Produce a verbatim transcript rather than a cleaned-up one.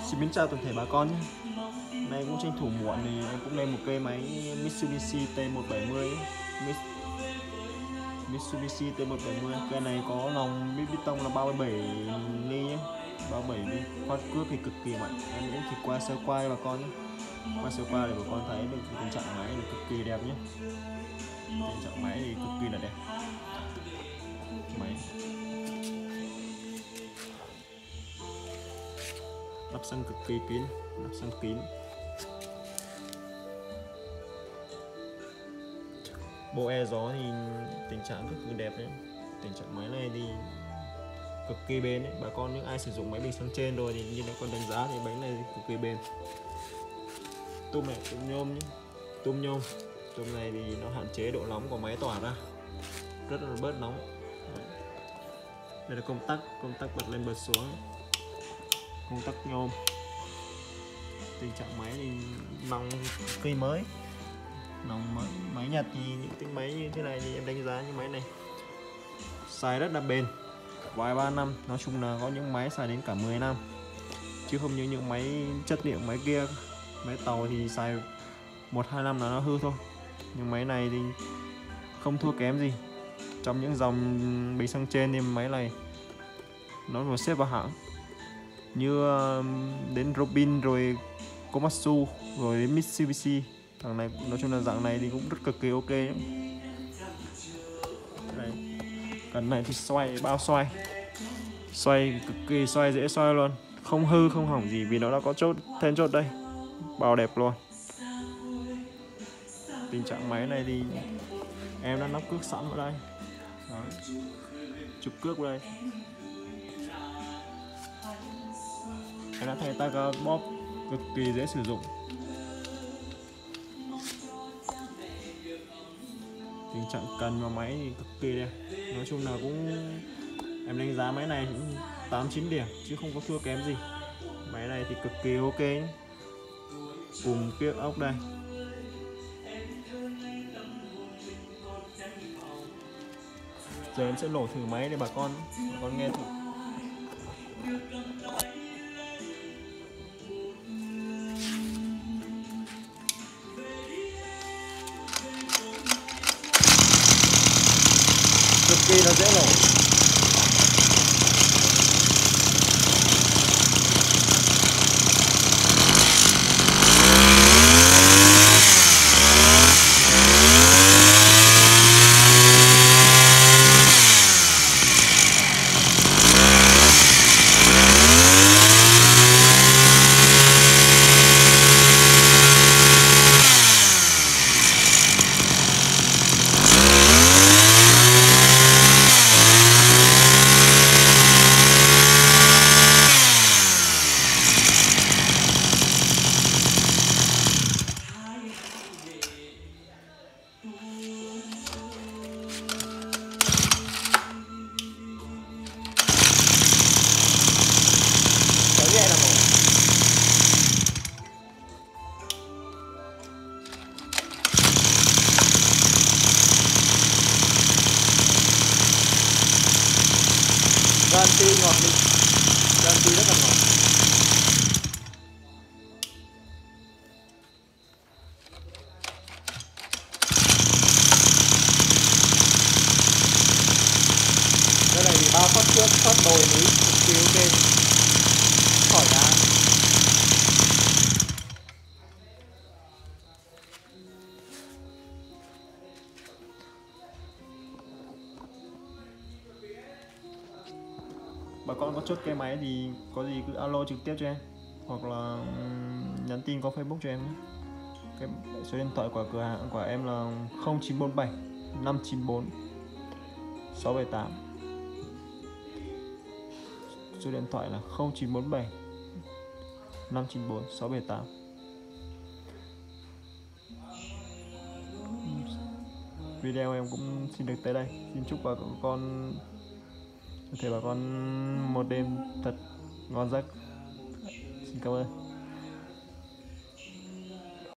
Xin mến chào toàn thể bà con nhé. Nay cũng tranh thủ muộn thì em cũng lên một cây máy Mitsubishi T một bảy mươi Mitsubishi T một bảy mươi. Cây này có lòng bít bít tông là ba mươi bảy ni nhé, ba mươi bảy ni. Phát cước thì cực kỳ mạnh. Em cũng chỉ qua sơ qua bà con nhé. Qua sơ qua để bà con thấy được tình trạng máy thì cực kỳ đẹp nhé. Tình trạng máy thì cực kỳ là đẹp. Máy lắp xăng cực kỳ kín, lắp xăng kín. Bộ e gió thì tình trạng rất là đẹp đấy. Tình trạng máy này thì cực kỳ bền đấy. Bà con những ai sử dụng máy bình xăng trên rồi thì như nó còn đánh giá thì bánh này cực kỳ bền. Tum này, tum nhôm nhé, tum nhôm. Tum này thì nó hạn chế độ nóng của máy tỏa ra, rất là bớt nóng. Đấy. Đây là công tắc, công tắc bật lên bật xuống, công tắc nhôm. Tình trạng máy thì nòng cây mới, nòng mới. Máy Nhật thì những cái máy như thế này thì em đánh giá như máy này xài rất là bền, vài ba năm. Nói chung là có những máy xài đến cả mười năm, chứ không như những máy chất liệu máy kia. Máy tàu thì xài một hai năm là nó hư thôi, nhưng máy này thì không thua kém gì. Trong những dòng bình xăng trên thì máy này nó được xếp vào hãng như đến Robin rồi Komatsu rồi đến Mitsubishi. Thằng này nói chung là dạng này thì cũng rất cực kỳ ok ấy. Đây. Cần này thì xoay, bao xoay xoay cực kỳ xoay dễ xoay luôn, không hư không hỏng gì vì nó đã có chốt then chốt đây, bao đẹp luôn. Tình trạng máy này thì em đã lắp cước sẵn vào đây. Đó. Chụp cước vào đây, em đã thay tay bóp cực kỳ dễ sử dụng. Tình trạng cần vào máy thì cực kỳ đẹp. Nói chung là cũng em đánh giá máy này cũng tám chín điểm chứ không có thua kém gì. Máy này thì cực kỳ ok nhé. Cùng kiếc ốc đây. Giờ em sẽ nổ thử máy để bà con bà con nghe thử. Cực kỳ là dễ nổ. Garanti ngọt đi, garanti rất là ngọt. Cái này thì bao phát trước, phát đồi núi cực kỳ ok, khỏi đá. Bà con có chốt cái máy thì có gì cứ alo trực tiếp cho em, hoặc là nhắn tin qua Facebook cho em nhé. Cái số điện thoại của cửa hàng của em là không chín bốn bảy năm chín bốn sáu bảy tám. Số điện thoại là không chín bốn bảy năm chín bốn sáu bảy tám. Video em cũng xin được tới đây. Xin chúc bà con có thể bà con một đêm thật ngon giấc. Xin cảm ơn.